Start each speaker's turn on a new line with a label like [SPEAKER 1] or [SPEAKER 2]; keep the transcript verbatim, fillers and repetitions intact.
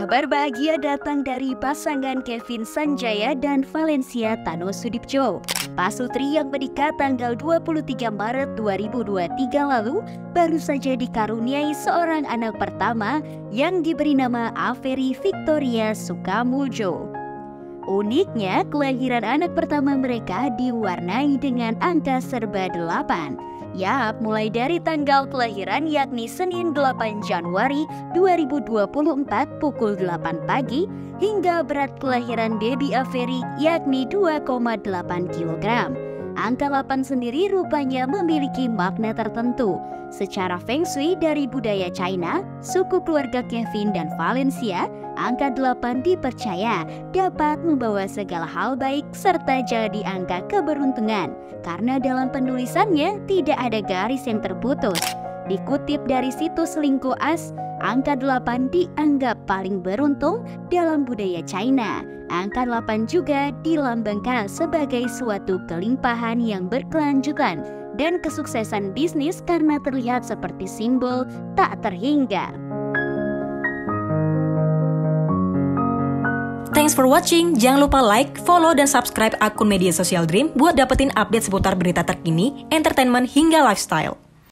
[SPEAKER 1] Kabar bahagia datang dari pasangan Kevin Sanjaya dan Valencia Tano Sudipjo. Pasutri yang menikah tanggal dua puluh tiga Maret dua ribu dua puluh tiga lalu baru saja dikaruniai seorang anak pertama yang diberi nama Averi Victoria Sukamuljo. Uniknya, kelahiran anak pertama mereka diwarnai dengan angka serba delapan. Yap, mulai dari tanggal kelahiran yakni Senin delapan Januari dua ribu dua puluh empat pukul delapan pagi hingga berat kelahiran baby Averi yakni dua koma delapan kilogram. Angka delapan sendiri rupanya memiliki makna tertentu. Secara Feng Shui dari budaya China, suku keluarga Kevin dan Valencia, angka delapan dipercaya dapat membawa segala hal baik serta jadi angka keberuntungan. Karena dalam penulisannya tidak ada garis yang terputus. Dikutip dari situs Lingko As, angka delapan dianggap paling beruntung dalam budaya China. Angka delapan juga dilambangkan sebagai suatu kelimpahan yang berkelanjutan dan kesuksesan bisnis karena terlihat seperti simbol tak terhingga.
[SPEAKER 2] Thanks for watching. Jangan lupa like, follow, dan subscribe akun media sosial Dream buat dapetin update seputar berita terkini, entertainment, hingga lifestyle.